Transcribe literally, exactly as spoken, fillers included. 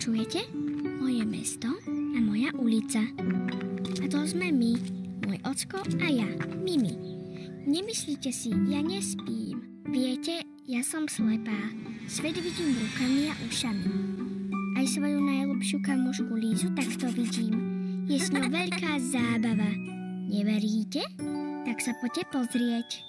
Počujete? Moje mesto a moja ulica. A to sme my, môj ocko a ja, Mimi. Nemyslíte si, ja nespím. Viete, ja som slepá. Svet vidím rukami a ušami. Aj svoju najlepšiu kamošku Lízu takto vidím. Je s ňou veľká zábava. Neveríte? Tak sa poďte pozrieť.